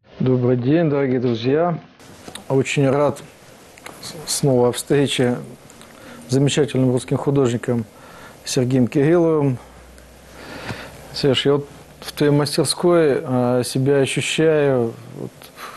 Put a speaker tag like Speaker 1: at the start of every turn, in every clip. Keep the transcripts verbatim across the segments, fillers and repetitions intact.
Speaker 1: Добрый день, дорогие друзья. Очень рад снова встрече с замечательным русским художником Сергеем Кирилловым. Сереж, я вот в твоей мастерской себя ощущаю вот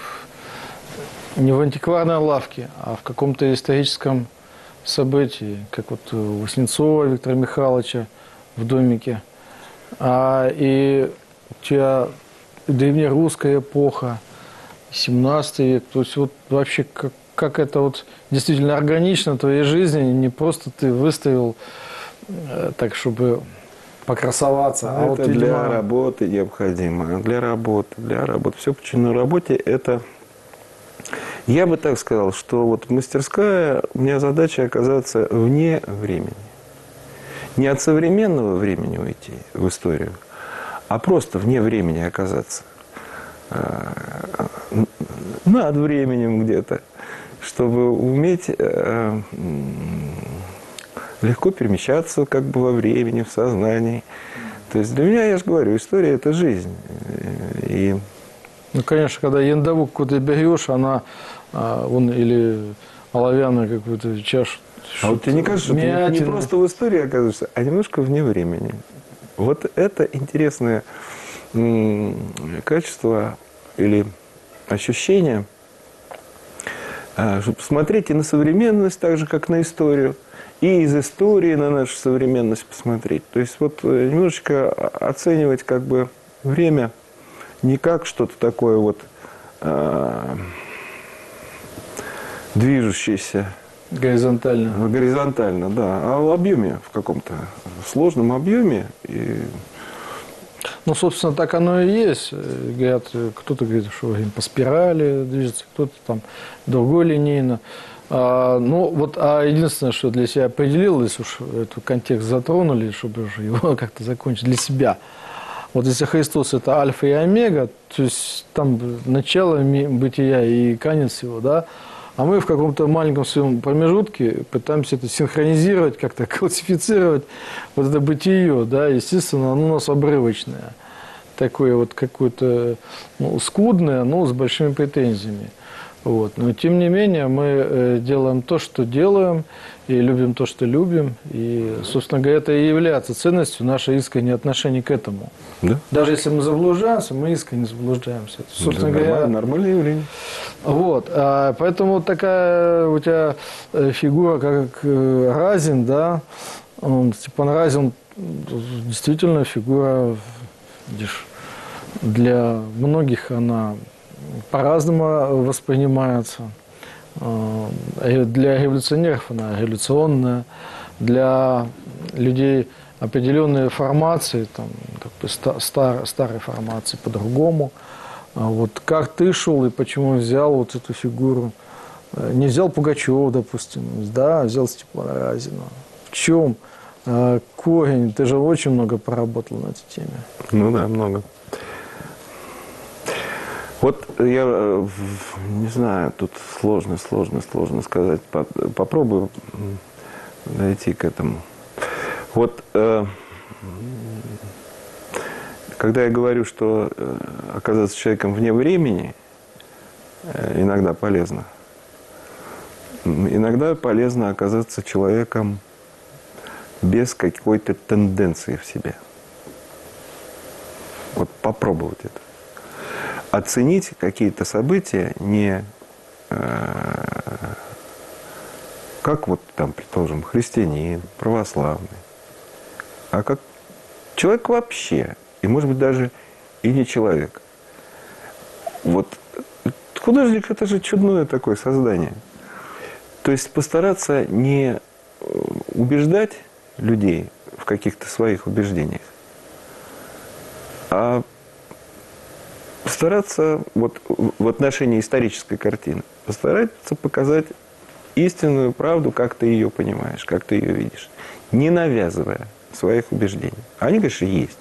Speaker 1: не в антикварной лавке, а в каком-то историческом событии, как вот у Васнецова Виктора Михайловича в домике. А, и у тебя древнерусская эпоха, семнадцатый век, то есть вот вообще как, как это вот действительно органично в твоей жизни, не просто ты выставил э, так, чтобы покрасоваться. А
Speaker 2: это
Speaker 1: вот,
Speaker 2: для
Speaker 1: видимо...
Speaker 2: работы необходимо, для работы, для работы. Все почему на работе это... Я бы так сказал, что вот мастерская, у меня задача оказаться вне времени. Не от современного времени уйти в историю, а просто вне времени оказаться. Над временем где-то, чтобы уметь э, легко перемещаться как бы во времени, в сознании. То есть для меня, я же говорю, история – это жизнь. И...
Speaker 1: Ну, конечно, когда яндаву какую-то берешь, она а, вон, или оловянную какую-то чашу.
Speaker 2: А вот тебе не кажется, что ты не просто в истории оказываешься, а немножко вне времени? Вот это интересное качество или ощущение, чтобы посмотреть и на современность, так же, как на историю, и из истории на нашу современность посмотреть. То есть вот немножечко оценивать как бы время не как что-то такое вот а, движущееся.
Speaker 1: Горизонтально.
Speaker 2: Горизонтально, да. А в объеме, в каком-то сложном объеме. И...
Speaker 1: Ну, собственно, так оно и есть. Говорят, кто-то говорит, что по спирали движется, кто-то там другой линейно. А, ну, вот, а единственное, что для себя определил, если уж этот контекст затронули, чтобы уже его как-то закончить для себя. Вот если Христос – это альфа и омега, то есть там начало бытия и конец его, да, а мы в каком-то маленьком своем промежутке пытаемся это синхронизировать, как-то классифицировать вот это бытие, да, естественно, оно у нас обрывочное, такое вот какое-то ну, скудное, но с большими претензиями. Вот. Но тем не менее мы делаем то, что делаем, и любим то, что любим. И, собственно говоря, это и является ценностью наше искреннее отношение к этому.
Speaker 2: Да?
Speaker 1: Даже если мы заблуждаемся, мы искренне заблуждаемся. Собственно
Speaker 2: да,
Speaker 1: говоря,
Speaker 2: нормальное явление.
Speaker 1: Вот. А, поэтому вот такая у тебя фигура, как Разин, да, он, Степан Разин, действительно фигура, видишь, для многих она по-разному воспринимается. Для революционеров она революционная, для людей определенной формации, там, как бы стар, старой формации по-другому. Вот как ты шел и почему взял вот эту фигуру? Не взял Пугачева, допустим, да, взял Степана Разина. В чем корень? Ты же очень много поработал на этой теме.
Speaker 2: Ну да, много. Вот я не знаю, тут сложно, сложно, сложно сказать. Попробую дойти к этому. Вот э, когда я говорю, что э, оказаться человеком вне времени э, иногда полезно. Иногда полезно оказаться человеком без какой-то тенденции в себе. Вот попробовать это. Оценить какие-то события не э, как вот там, предположим, христианин, православный, а как человек вообще, и может быть даже и не человек. Вот художник – это же чудное такое создание. То есть постараться не убеждать людей в каких-то своих убеждениях, а постараться вот в отношении исторической картины, постараться показать истинную правду, как ты ее понимаешь, как ты ее видишь, не навязывая своих убеждений. Они, конечно, есть.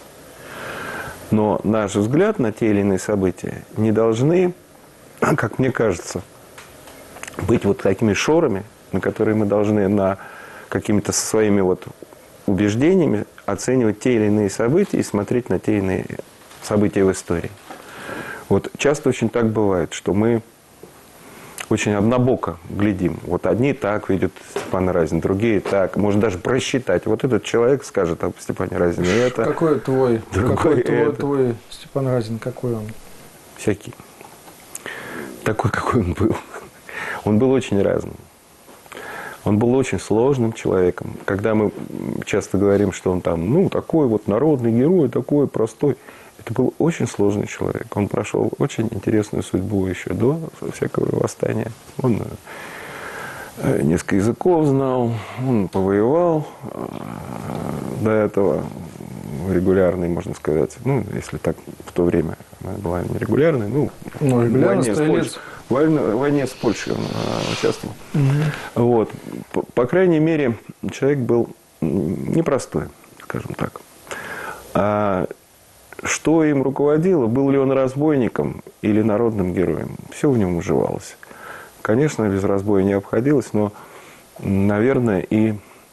Speaker 2: Но наш взгляд на те или иные события не должны, как мне кажется, быть вот такими шорами, на которые мы должны на какими-то своими вот убеждениями оценивать те или иные события и смотреть на те или иные события в истории. Вот часто очень так бывает, что мы очень однобоко глядим. Вот одни так видят Степана Разина, другие так. Можно даже просчитать. Вот этот человек скажет об Степане Разине это.
Speaker 1: Какой твой, какой твой,
Speaker 2: это.
Speaker 1: твой Степан Разин, какой он?
Speaker 2: Всякий. Такой, какой он был. Он был очень разным. Он был очень сложным человеком. Когда мы часто говорим, что он там, ну, такой вот народный герой, такой простой. Это был очень сложный человек. Он прошел очень интересную судьбу еще до всякого восстания. Он несколько языков знал, он повоевал до этого регулярный, можно сказать. Ну, если так, в то время она была нерегулярной. Ну,
Speaker 1: ну
Speaker 2: в войне с Польшей. В войне, в войне с Польшей он участвовал. Угу. Вот. По, по крайней мере, человек был непростой, скажем так. А что им руководило, был ли он разбойником или народным героем, все в нем уживалось. Конечно, без разбоя не обходилось, но, наверное, и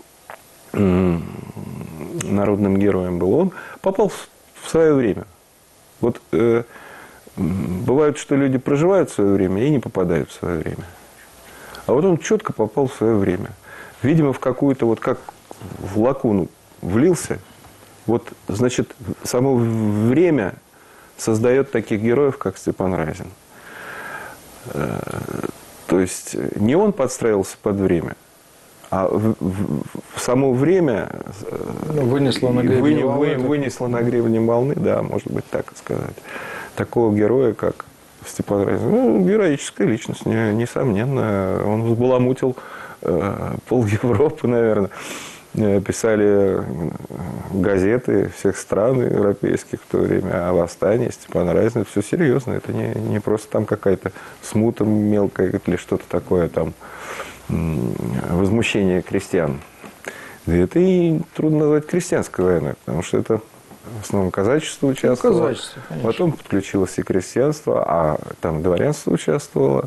Speaker 2: народным героем был он. Попал в свое время. Вот э, бывает, что люди проживают в свое время и не попадают в свое время. А вот он четко попал в свое время. Видимо, в какую-то, вот как в лакуну влился. Вот, значит, само время создает таких героев, как Степан Разин. То есть не он подстраивался под время, а в, в, в само время
Speaker 1: ну, вынесло на гребне волны.
Speaker 2: Вынесло на гребне волны, да, может быть, так сказать. Такого героя, как Степан Разин. Ну, героическая личность, не, несомненно. Он взбаламутил э, пол Европы, наверное. Писали газеты всех стран европейских в то время о восстании Степана Разина. Это все серьезно. Это не, не просто там какая-то смута мелкая или что-то такое, там, возмущение крестьян. Да это и трудно назвать крестьянской войной, потому что это в основном казачество участвовало.
Speaker 1: Ну, казачество, конечно.
Speaker 2: Потом подключилось и крестьянство, а там дворянство участвовало.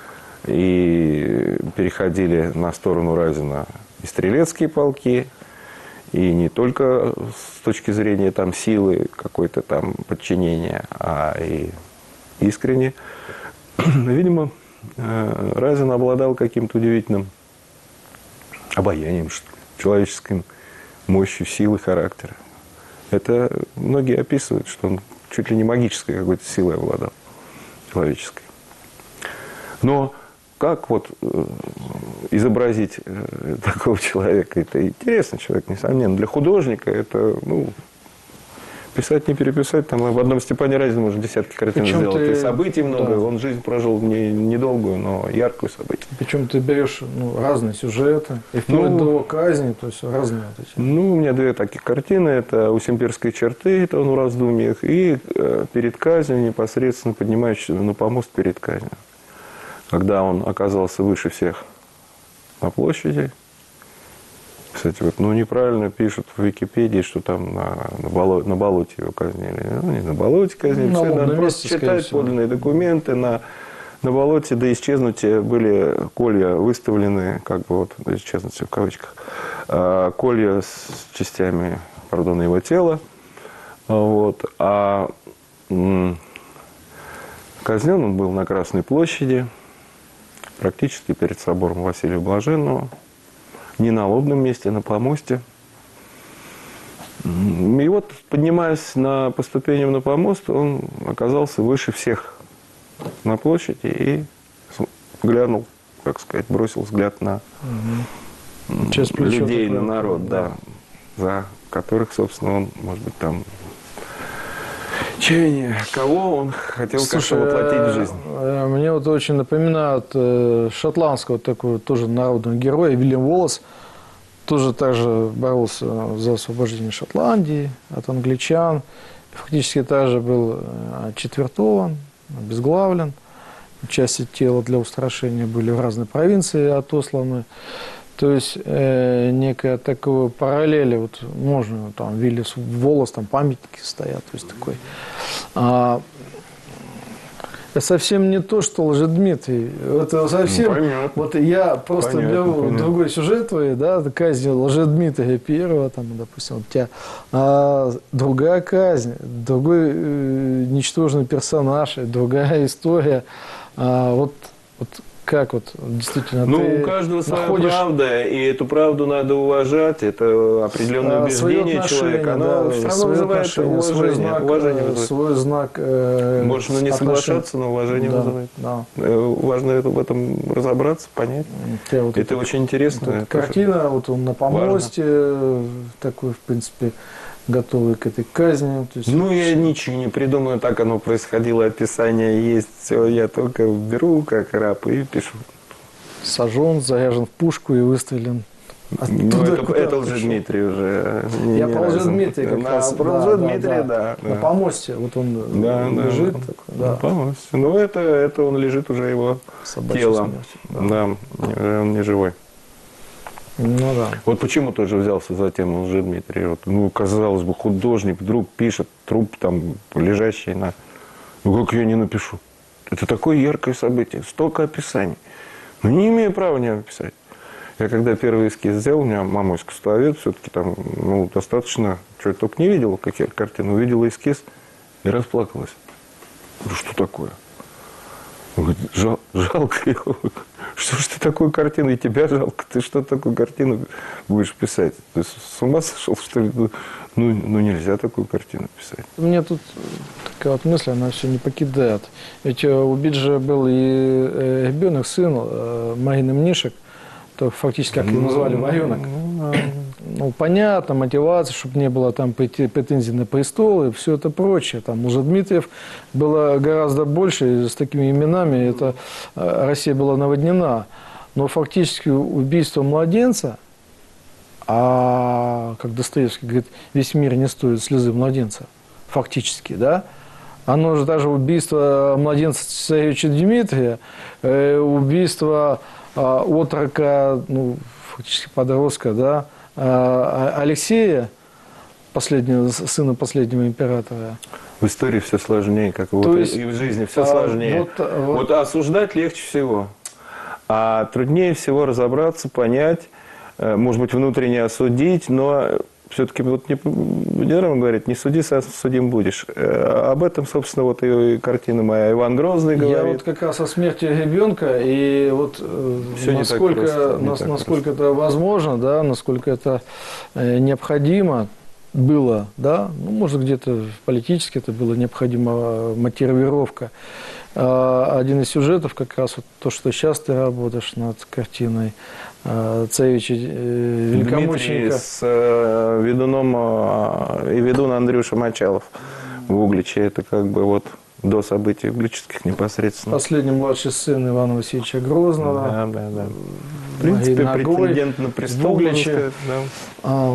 Speaker 2: И переходили на сторону Разина и стрелецкие полки, и не только с точки зрения там, силы, какой-то там подчинения, а и искренне. Видимо, Разин обладал каким-то удивительным обаянием, человеческой мощью, силой характера. Это многие описывают, что он чуть ли не магической какой-то силой обладал, человеческой. Но как вот э, изобразить э, такого человека? Это интересный человек, несомненно. Для художника это, ну, писать, не переписать. Там об одном Степане Разине можно десятки картин
Speaker 1: Причем
Speaker 2: сделать.
Speaker 1: ты...
Speaker 2: И событий много.
Speaker 1: Да.
Speaker 2: Он жизнь прожил не, недолгую, но яркую событие.
Speaker 1: Причем ты берешь ну, разные сюжеты, и вплоть ну, до казни, то есть разные вот эти.
Speaker 2: Ну, у меня две таких картины. Это «У Симбирской черты», это он в раздумьях, и э, перед казнью, непосредственно поднимающийся на помост перед казнью. Когда он оказался выше всех на площади. Кстати, вот, ну, неправильно пишут в Википедии, что там на, на, болоте, на болоте его казнили. Ну, не на болоте казнили.
Speaker 1: Ну,
Speaker 2: Надо просто читать подлинные документы. На, на болоте до исчезнутия были колья выставлены, как бы вот, до исчезнутия в кавычках, а, колья с частями, пардон, его тела. Вот. А м- казнен он был на Красной площади, практически перед собором Василия Блаженного. Не на лобном месте, а на помосте. И вот, поднимаясь на, по ступеням на помост, он оказался выше всех на площади и глянул, как сказать, бросил взгляд на угу. людей, на народ, да, за которых, собственно, он, может быть, там... Чаяние, кого он хотел как-то воплотить в жизнь?
Speaker 1: Мне вот очень напоминает э, шотландского такого тоже народного героя Вильям Уоллес. Тоже также боролся за освобождение Шотландии от англичан. Фактически также был четвертован, обезглавлен. Части тела для устрашения были в разные провинции отосланы. То есть э, некая такая параллель, вот можно, там, Вильям Уоллес, там памятники стоят, то есть такой. А, совсем не то, что Лжедмитрий. Это совсем...
Speaker 2: Ну, понятно.
Speaker 1: Вот я просто
Speaker 2: Понятно,
Speaker 1: беру
Speaker 2: понятно.
Speaker 1: другой сюжет твой, да, казнь Лжедмитрия первого, там, допустим, у тебя а, другая казнь, другой э, ничтожный персонаж, другая история. А, вот, вот как вот действительно
Speaker 2: Ну,
Speaker 1: ты
Speaker 2: у каждого своя
Speaker 1: находишь...
Speaker 2: правда, и эту правду надо уважать, это определенное
Speaker 1: А, свои
Speaker 2: убеждение
Speaker 1: отношения,
Speaker 2: человека, оно
Speaker 1: да,
Speaker 2: все равно
Speaker 1: свои
Speaker 2: вызывает
Speaker 1: отношения, свой
Speaker 2: уважение.
Speaker 1: знак,
Speaker 2: уважение
Speaker 1: э,
Speaker 2: вызывает.
Speaker 1: свой знак э,
Speaker 2: Можно не
Speaker 1: отношений.
Speaker 2: соглашаться, но уважение
Speaker 1: Да,
Speaker 2: вызывает.
Speaker 1: да.
Speaker 2: Э, Важно это, в этом разобраться, понять.
Speaker 1: Я вот
Speaker 2: Это
Speaker 1: это-
Speaker 2: очень интересно.
Speaker 1: вот эта
Speaker 2: это
Speaker 1: картина, вот он на помосте, э, такой, в принципе, готовый к этой казни. То есть,
Speaker 2: Ну, я ничего не придумаю, так оно происходило, описание есть, все, я только беру как раб и пишу.
Speaker 1: сожжен, заряжен в пушку и выстрелен.
Speaker 2: Ну,
Speaker 1: оттуда,
Speaker 2: это,
Speaker 1: куда
Speaker 2: это
Speaker 1: пришел.
Speaker 2: Лжедмитрий уже. не-
Speaker 1: Я
Speaker 2: не
Speaker 1: про
Speaker 2: разум.
Speaker 1: Лжедмитрия как
Speaker 2: Да,
Speaker 1: раз.
Speaker 2: про
Speaker 1: да,
Speaker 2: Лжедмитрия,
Speaker 1: да,
Speaker 2: да.
Speaker 1: На
Speaker 2: да.
Speaker 1: помосте, вот он
Speaker 2: Да, да,
Speaker 1: лежит.
Speaker 2: да.
Speaker 1: такой,
Speaker 2: Ну,
Speaker 1: да,
Speaker 2: полностью. Ну, это, это он лежит уже его
Speaker 1: собачьей
Speaker 2: телом.
Speaker 1: смертью,
Speaker 2: Да. уже он не живой.
Speaker 1: Ну да.
Speaker 2: Вот почему тоже взялся за тему Лжедмитрия. Вот, ну, казалось бы, художник вдруг пишет труп там лежащий на... Ну, как я не напишу? Это такое яркое событие, столько описаний. Ну, не имею права не описать. Я когда первый эскиз сделал, у меня мама искусствовед, все-таки там, ну, достаточно, что я только не видела, какие картины, увидела эскиз и расплакалась. Говорю, что такое? Он говорит, жал, жалко его. Что ж ты такую картину, и тебя жалко, ты что такую картину будешь писать? Ты с ума сошел, что ли? Ну, ну, нельзя такую картину писать.
Speaker 1: У меня тут такая вот мысль, она все не покидает. Ведь э, у Биджа был и э, ребенок, сын э, Марины Мнишек, то фактически, как его назвали, варенок.
Speaker 2: Ну,
Speaker 1: Ну, понятно, мотивация, чтобы не было там претензий на престол и все это прочее. Там Лжедмитриев было гораздо больше, и с такими именами это э, Россия была наводнена. Но фактически убийство младенца, а как Достоевский говорит, весь мир не стоит слезы младенца, фактически, да? Оно же даже убийство младенца царевича Дмитрия, э, убийство э, отрока, ну, фактически подростка, да, э, Алексея, последнего, сына последнего императора.
Speaker 2: В истории все сложнее, как вот
Speaker 1: То
Speaker 2: и-
Speaker 1: есть,
Speaker 2: и в жизни все
Speaker 1: а,
Speaker 2: сложнее.
Speaker 1: вот, а, вот-
Speaker 2: Вот осуждать легче всего, а труднее всего разобраться, понять, э, может быть, внутренне осудить, но все-таки вот не, недаром говорит, не суди, сам судим будешь. Э, Об этом, собственно, вот и картина моя Иван Грозный
Speaker 1: Я
Speaker 2: говорит.
Speaker 1: вот как раз о смерти ребенка, и вот э,
Speaker 2: Всё не так
Speaker 1: насколько,
Speaker 2: просто, не
Speaker 1: нас-
Speaker 2: так
Speaker 1: насколько это возможно, да, насколько это э, необходимо было, да, ну, может, где-то политически это было необходимо, мотивировка. А один из сюжетов, как раз вот то, что сейчас ты работаешь над картиной э, царевича э,
Speaker 2: Дмитрий
Speaker 1: великомученика.
Speaker 2: с э, ведуном э, и ведун Андрюша Мочалов в Угличе. Это как бы вот до событий углических непосредственно.
Speaker 1: Последний младший сын Ивана Васильевича Грозного.
Speaker 2: Да, да, да. В принципе,
Speaker 1: Ногой
Speaker 2: претендент на престол,
Speaker 1: в Угличе.
Speaker 2: можно сказать, да.
Speaker 1: А,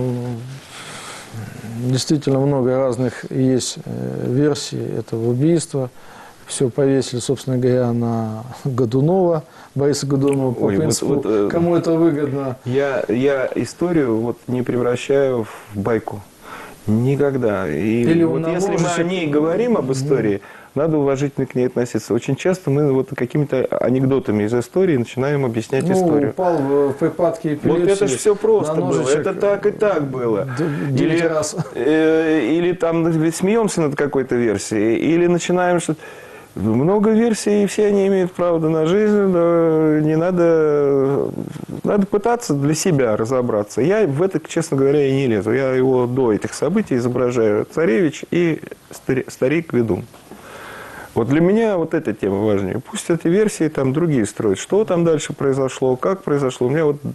Speaker 1: действительно много разных есть э, версий этого убийства. Все повесили, собственно говоря, на Годунова, Бориса Годунова, по
Speaker 2: Ой, вот-
Speaker 1: принципу,
Speaker 2: вот, э,
Speaker 1: кому это выгодно.
Speaker 2: Я, я историю вот не превращаю в байку. Никогда. И
Speaker 1: Или
Speaker 2: вот
Speaker 1: на
Speaker 2: если мы
Speaker 1: ложечек-
Speaker 2: о ней говорим, об истории, надо уважительно к ней относиться. Очень часто мы вот какими-то анекдотами из истории начинаем объяснять
Speaker 1: Ну,
Speaker 2: историю.
Speaker 1: упал в, в припадке эпилепсии.
Speaker 2: Вот это же все просто
Speaker 1: на
Speaker 2: было.
Speaker 1: ножичек
Speaker 2: Это так и так было.
Speaker 1: д- девять
Speaker 2: Или,
Speaker 1: раз.
Speaker 2: э, или там смеемся над какой-то версией, или начинаем что-то. Много версий, и все они имеют право на жизнь. Но не надо, надо пытаться для себя разобраться. Я в это, честно говоря, и не лезу. Я его до этих событий изображаю. Царевич и стари- старик-ведун. Вот для меня вот эта тема важнее. Пусть эти версии там другие строят. Что там дальше произошло, как произошло. У меня вот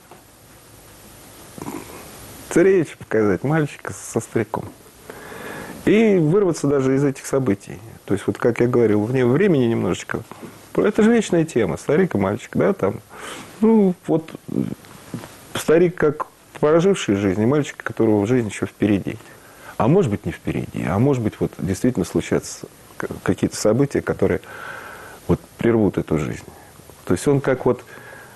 Speaker 2: царевич показать, мальчика со стариком. И вырваться даже из этих событий. То есть, вот как я говорил, вне времени немножечко. Это же вечная тема. Старик и мальчик, да, там. Ну, вот старик как проживший жизнь, и мальчик, которого жизнь еще впереди. А может быть, не впереди. А может быть, вот действительно случатся какие-то события, которые вот прервут эту жизнь. То есть он как вот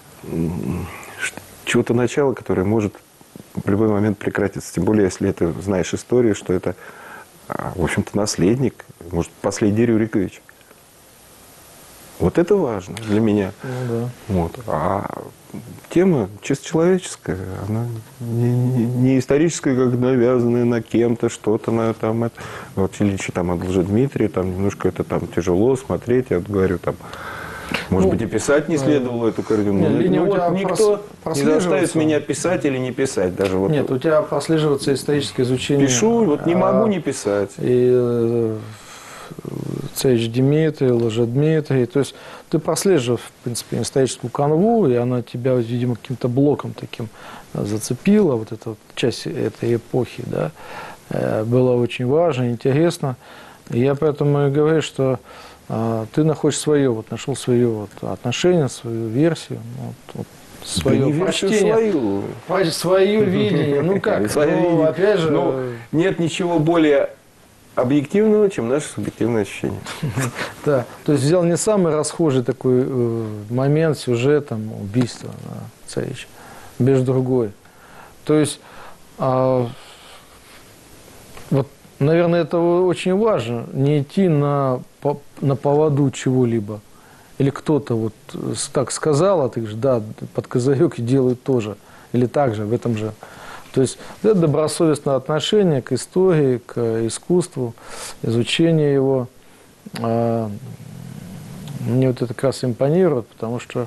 Speaker 2: чего-то начало, которое может в любой момент прекратиться. Тем более, если ты знаешь историю, что это, в общем-то, наследник, может, последний Рюрикович. Вот это важно для меня.
Speaker 1: Ну, да.
Speaker 2: Вот. А тема чисто человеческая, она не, не, не историческая, как навязанная на кем-то, что-то на там. Это, вот, или что там от Лжедмитрия, там немножко это там тяжело смотреть. Я вот говорю, там, может
Speaker 1: Ну,
Speaker 2: быть, и писать не следовало эту картину.
Speaker 1: Нет,
Speaker 2: Ну,
Speaker 1: линия
Speaker 2: ну,
Speaker 1: у тебя
Speaker 2: вот никто
Speaker 1: прос-
Speaker 2: не заставит
Speaker 1: прослеживается.
Speaker 2: меня писать или не писать. Даже вот
Speaker 1: Нет, у тебя прослеживается историческое изучение.
Speaker 2: пишу, вот не
Speaker 1: а,
Speaker 2: могу не писать.
Speaker 1: И э, Царевич Дмитрий, Лжедмитрий. То есть ты прослеживаешь, в принципе, историческую канву, и она тебя, видимо, каким-то блоком таким зацепила, вот эта вот часть этой эпохи, да, э, было очень важно, интересно. И я поэтому и говорю, что э, ты находишь свое, вот нашел свое вот отношение, свою версию, вот, вот, свое
Speaker 2: Да не версию
Speaker 1: прочтение,
Speaker 2: свою.
Speaker 1: По- свое видение. Ну как,
Speaker 2: Свое
Speaker 1: ну,
Speaker 2: видение.
Speaker 1: опять же,
Speaker 2: Ну, нет ничего более объективного, чем наше субъективное ощущение.
Speaker 1: да, то есть взял не самый расхожий такой э, момент, сюжет, там, убийство да, царевича, без другой. То есть, а, вот, наверное, это очень важно, не идти на, по- на поводу чего-либо. Или кто-то вот с- так сказал, а ты говоришь, да, под козырек и делают тоже. Или так же, в этом же. То есть это добросовестное отношение к истории, к искусству, изучение его. А, Мне вот это как раз импонирует, потому что,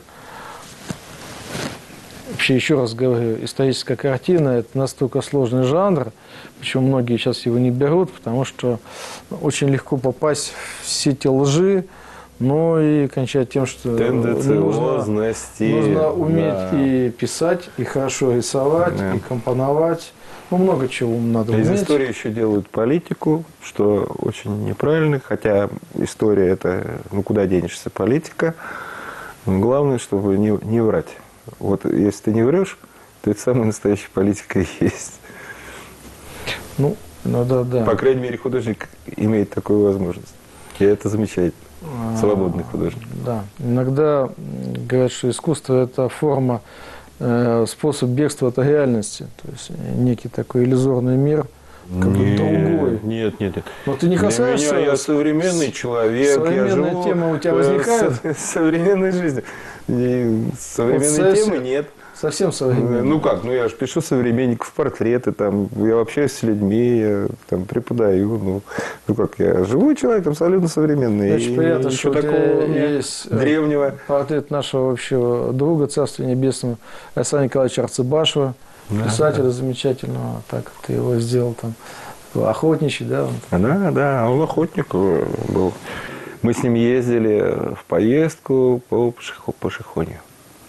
Speaker 1: вообще, еще раз говорю, историческая картина – это настолько сложный жанр, почему многие сейчас его не берут, потому что очень легко попасть в сети лжи, ну и кончать тем, что нужно,
Speaker 2: Тенденциозности.
Speaker 1: нужно уметь
Speaker 2: да.
Speaker 1: и писать, и хорошо рисовать,
Speaker 2: Да.
Speaker 1: и компоновать. Ну, много чего надо
Speaker 2: Из
Speaker 1: уметь.
Speaker 2: истории еще делают политику, что очень неправильно, хотя история это, ну куда денешься, политика. Но главное, чтобы не, не врать. Вот если ты не врешь, то это самая настоящая политика и есть.
Speaker 1: Ну, ну да, да.
Speaker 2: По крайней мере, художник имеет такую возможность. И это замечательно. Свободный художник.
Speaker 1: Да. Иногда м, говорят, что искусство – это форма, э, способ бегства от реальности. То есть некий такой иллюзорный мир, как бы
Speaker 2: Нет,
Speaker 1: другой.
Speaker 2: Нет, нет, нет.
Speaker 1: Но ты не
Speaker 2: Для
Speaker 1: касаешься...
Speaker 2: меня я современный человек.
Speaker 1: современная
Speaker 2: я живу
Speaker 1: тема у тебя
Speaker 2: э,
Speaker 1: возникает?
Speaker 2: с- современной жизнью. И современной
Speaker 1: Вот
Speaker 2: темы
Speaker 1: совсем-
Speaker 2: нет.
Speaker 1: Совсем современный.
Speaker 2: Ну как, ну я же пишу современников, портреты, там, я общаюсь с людьми, я там преподаю. Ну, ну как, я живой человек, абсолютно современный.
Speaker 1: Очень
Speaker 2: и
Speaker 1: приятно,
Speaker 2: ничего
Speaker 1: что у тебя
Speaker 2: такого
Speaker 1: есть э,
Speaker 2: древнего.
Speaker 1: портрет нашего общего друга, Царства Небесного, Александра Николаевича Арцебашева,
Speaker 2: Да,
Speaker 1: писателя замечательного. Так ты его сделал там, такой охотничий, да? он.
Speaker 2: Да, да, он охотник был. Мы с ним ездили в поездку по Пашихо- Пашихонью.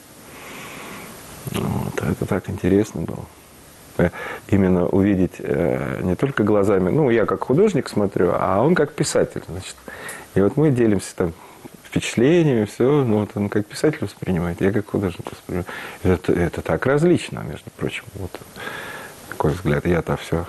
Speaker 2: Вот, это так интересно было. Э, Именно увидеть э, не только глазами, ну, я как художник смотрю, а он как писатель, значит. И вот мы делимся там впечатлениями, все, ну, вот он как писатель воспринимает, я как художник воспринимаю. Это, это так различно, между прочим. Вот такой взгляд. Я-то все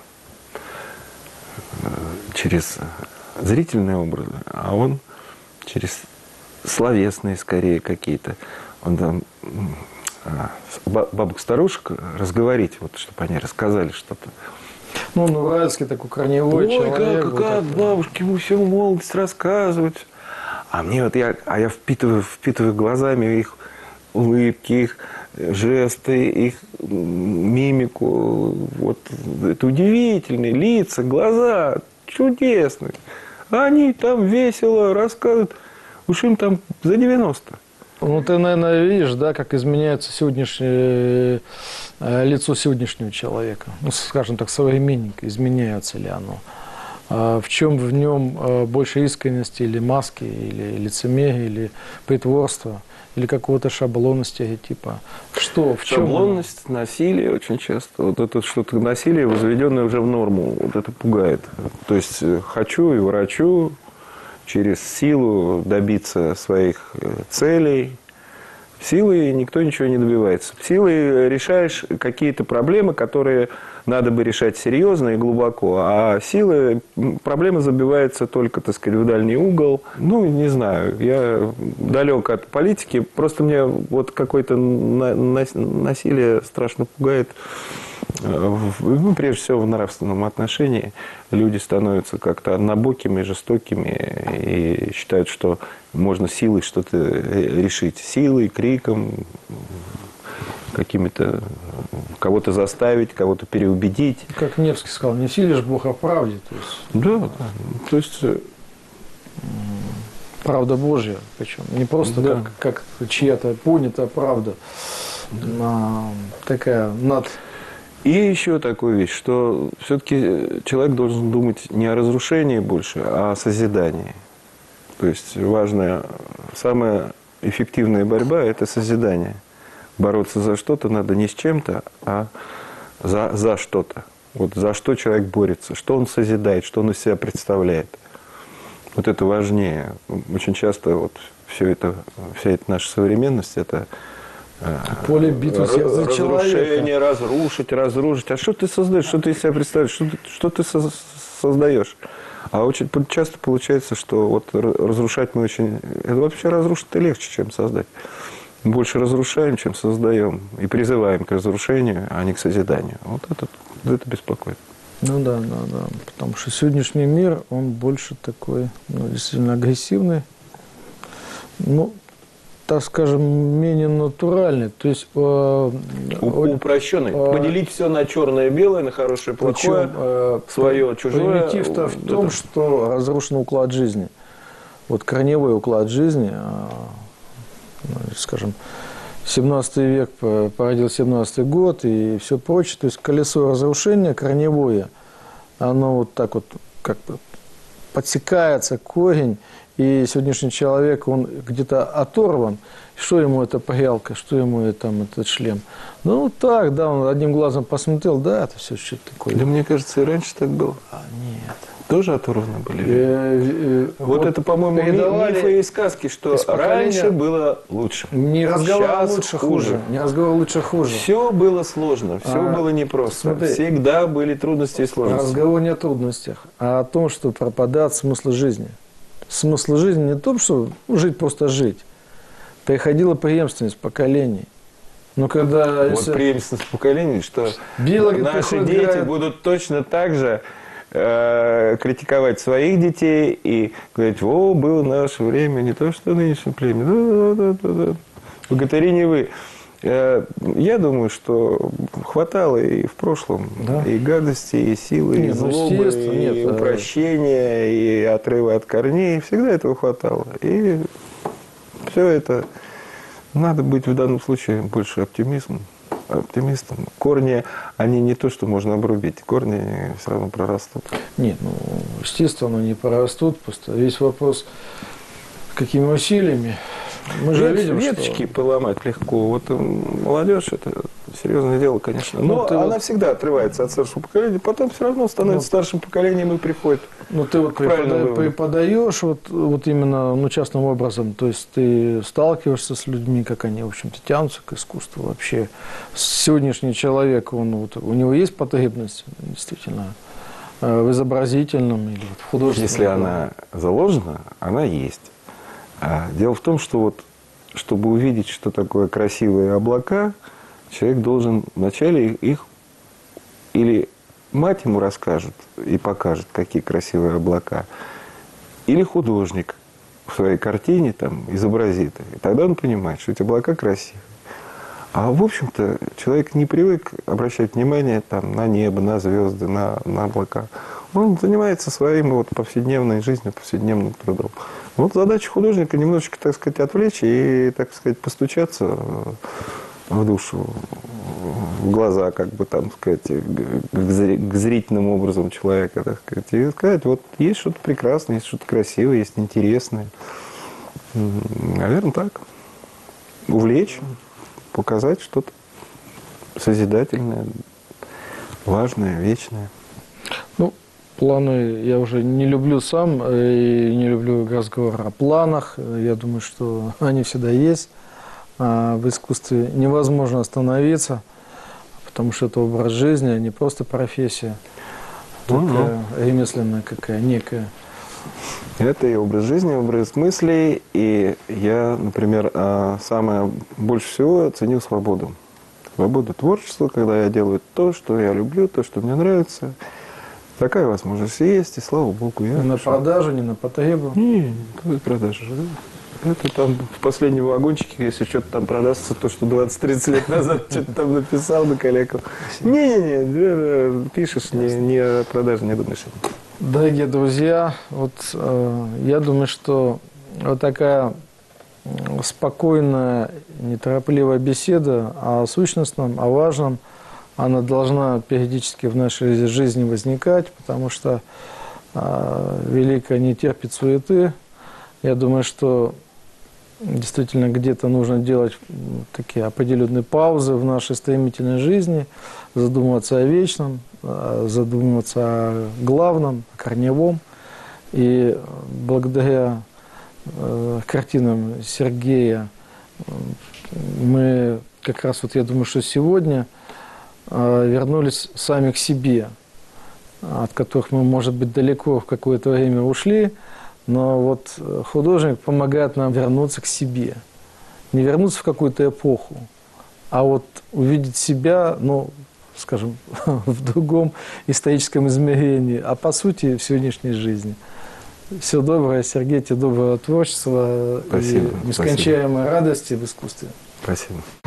Speaker 2: через зрительные образы, а он через словесные, скорее, какие-то. Он там а, бабок-старушек разговорить, вот, чтобы они рассказали что-то.
Speaker 1: Ну, он уральский такой корневой
Speaker 2: Ой,
Speaker 1: человек.
Speaker 2: как,
Speaker 1: вот
Speaker 2: как
Speaker 1: такой.
Speaker 2: бабушки ему всю молодость рассказывают. А мне вот я, а я впитываю, впитываю глазами их улыбки, их жесты, их мимику. Вот это удивительные лица, глаза чудесные. Они там весело рассказывают. Уж им там за девяносто.
Speaker 1: Ну, ты, наверное, видишь, да, как изменяется сегодняшнее э, лицо сегодняшнего человека. Ну, скажем так, современника. Изменяется ли оно? А в чем в нем э, больше искренности или маски, или лицемерия, или притворства, или какого-то шаблона, стереотипа? Что? В чем?
Speaker 2: Шаблонность, насилие очень часто. Вот это что-то насилие, возведенное уже в норму. Вот это пугает. То есть хочу и врачу через силу добиться своих целей. Силой никто ничего не добивается. Силой решаешь какие-то проблемы, которые надо бы решать серьезно и глубоко. А силой проблема забивается только, так сказать, в дальний угол. Ну, не знаю, я далек от политики. Просто мне вот какое-то насилие страшно пугает. Ну, прежде всего, в нравственном отношении люди становятся как-то однобокими, жестокими и считают, что можно силой что-то решить. Силой, криком, какими-то кого-то заставить, кого-то переубедить.
Speaker 1: Как Невский сказал, не силишь Бог, а в правде. То есть,
Speaker 2: да, да. То есть
Speaker 1: правда Божья, причем не просто
Speaker 2: да.
Speaker 1: как, как чья-то понятая правда, а такая над...
Speaker 2: И еще такую вещь, что все-таки человек должен думать не о разрушении больше, а о созидании. То есть важная, самая эффективная борьба – это созидание. Бороться за что-то надо не с чем-то, а за, за что-то. Вот за что человек борется, что он созидает, что он из себя представляет. Вот это важнее. Очень часто вот все это, вся эта наша современность – это
Speaker 1: поле битвы всех за
Speaker 2: разрушение, разрушить, разрушить. А что ты создаешь, что ты из себя представляешь, что ты, что ты со создаешь? А очень часто получается, что вот разрушать мы очень... Это вообще разрушить-то легче, чем создать. Больше разрушаем, чем создаем. И призываем к разрушению, а не к созиданию. Вот это, это беспокоит.
Speaker 1: Ну да, да, да. Потому что сегодняшний мир, он больше такой, ну, действительно агрессивный. Ну, так скажем, менее натуральный. То есть... Э,
Speaker 2: упрощенный. Э, Поделить все на черное и белое, на хорошее и плохое, причем, э, свое, чужое.
Speaker 1: Примитив-то в том, это... что разрушен уклад жизни. Вот корневой уклад жизни, э, ну, скажем, семнадцатый век породил семнадцатый год и все прочее. То есть колесо разрушения корневое, оно вот так вот как бы подсекается, корень. И сегодняшний человек, он где-то оторван. Что ему эта паялка, что ему там этот шлем? Ну, так, да, он одним глазом посмотрел, да, это все что-то такое.
Speaker 2: Да мне кажется, и раньше так было.
Speaker 1: А, нет.
Speaker 2: Тоже оторваны были? Э, э, вот, вот это, по-моему, мифы и сказки, что раньше было лучше.
Speaker 1: Не разговор лучше, хуже. Не разговор лучше, хуже.
Speaker 2: Все было сложно, все а, было непросто. Смотри, всегда были трудности и сложности.
Speaker 1: Разговор не о трудностях, а о том, что пропадает смысл жизни. Смысл жизни не в том, что жить просто жить. Приходила преемственность поколений. Но когда...
Speaker 2: Вот если... преемственность поколений, что
Speaker 1: Биологи
Speaker 2: наши дети
Speaker 1: играют...
Speaker 2: будут точно так же э, критиковать своих детей и говорить: о, было наше время, не то что нынешнее племя. Да, да, да, да. Богатыри не вы. Я думаю, что хватало и в прошлом, да. И гадости, и силы, нет, и злобы, нет, и упрощения, и отрыва от корней. Всегда этого хватало. И все это... Надо быть в данном случае больше оптимизмом, оптимистом. Корни, они не то, что можно обрубить. Корни все равно прорастут.
Speaker 1: Нет, ну, естественно, они прорастут. Просто весь вопрос, какими усилиями. Мы же
Speaker 2: Вет,
Speaker 1: видим,
Speaker 2: веточки
Speaker 1: что...
Speaker 2: поломать легко. Вот молодежь – это серьезное дело, конечно. Но ну, она вот... всегда отрывается от старшего поколения, потом все равно становится ну, старшим поколением и приходит.
Speaker 1: Ну, ты вот препода... преподаешь вот, вот именно ну, частным образом, то есть ты сталкиваешься с людьми, как они, в общем-то, тянутся к искусству вообще. Сегодняшний человек, он, вот, у него есть потребность, действительно, в изобразительном или в художественном?
Speaker 2: Если она заложена, она есть. А дело в том, что вот, чтобы увидеть, что такое красивые облака, человек должен вначале их или мать ему расскажет и покажет, какие красивые облака, или художник в своей картине там изобразит их. И тогда он понимает, что эти облака красивые. А в общем-то человек не привык обращать внимание там, на небо, на звезды, на, на облака. Он занимается своим вот, повседневной жизнью, повседневным трудом. Вот задача художника немножечко, так сказать, отвлечь и, так сказать, постучаться в душу, в глаза, как бы там сказать, к зрительным образом человека, так сказать, и сказать: вот есть что-то прекрасное, есть что-то красивое, есть интересное. Наверное, так. Увлечь, показать что-то созидательное, важное, вечное.
Speaker 1: Ну, планы я уже не люблю сам и не люблю разговор о планах. Я думаю, что они всегда есть. А в искусстве невозможно остановиться, потому что это образ жизни, а не просто профессия. Такая ремесленная какая, некая.
Speaker 2: Это и образ жизни, и образ мыслей. И я, например, самое больше всего ценю свободу. свобода творчества, когда я делаю то, что я люблю, то, что мне нравится. Такая возможность есть, и слава богу. Я
Speaker 1: Не на
Speaker 2: нашел.
Speaker 1: продажу, не на потребу.
Speaker 2: Не, никакой продажи. Да. Это там в последнем вагончике, если что-то там продастся, то, что двадцать-тридцать лет назад что-то там написал, накалекал. Не-не-не, пишешь, не, не о продаже, не думаешь.
Speaker 1: Дорогие друзья, вот э, я думаю, что вот такая спокойная, неторопливая беседа о сущностном, о важном, она должна периодически в нашей жизни возникать, потому что э, великое не терпит суеты. Я думаю, что действительно где-то нужно делать такие определенные паузы в нашей стремительной жизни, задумываться о вечном, задумываться о главном, о корневом. И благодаря э, картинам Сергея мы как раз, вот я думаю, что сегодня э, вернулись сами к себе, от которых мы, может быть, далеко в какое-то время ушли, но вот художник помогает нам вернуться к себе. Не вернуться в какую-то эпоху, а вот увидеть себя, ну, скажем, в другом историческом измерении, а по сути в сегодняшней жизни. Всего доброго, Сергей, тебе доброго творчества.
Speaker 2: Спасибо.
Speaker 1: И нескончаемой радости в искусстве.
Speaker 2: Спасибо.